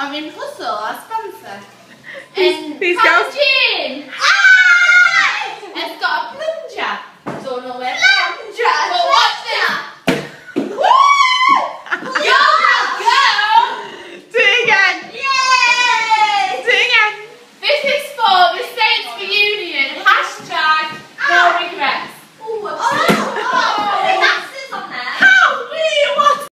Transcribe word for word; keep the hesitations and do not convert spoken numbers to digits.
I mean Hustle, our sponsor. These, and these girls. Gin! Ah!